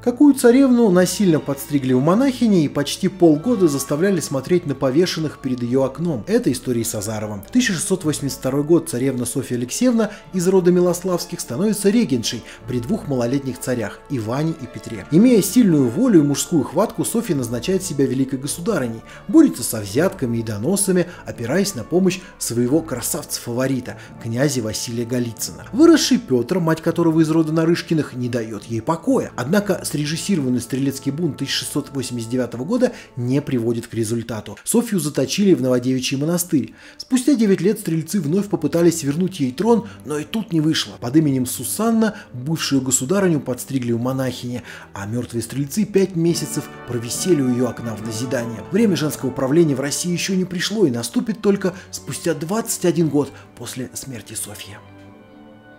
Какую царевну насильно подстригли в монахини и почти полгода заставляли смотреть на повешенных перед ее окном. Это история с Азаровым. 1682 год. Царевна Софья Алексеевна из рода Милославских становится регеншей при двух малолетних царях – Иване и Петре. Имея сильную волю и мужскую хватку, Софья назначает себя великой государыней, борется со взятками и доносами, опираясь на помощь своего красавца-фаворита, князя Василия Голицына. Выросший Петр, мать которого из рода Нарышкиных, не дает ей покоя. Однако срежиссированный стрелецкий бунт 1689 года не приводит к результату. Софью заточили в Новодевичий монастырь. Спустя 9 лет стрельцы вновь попытались вернуть ей трон, но и тут не вышло. Под именем Сусанна бывшую государыню подстригли в монахини, а мертвые стрельцы 5 месяцев провисели у ее окна в назидание. Время женского правления в России еще не пришло и наступит только спустя 21 год после смерти Софьи.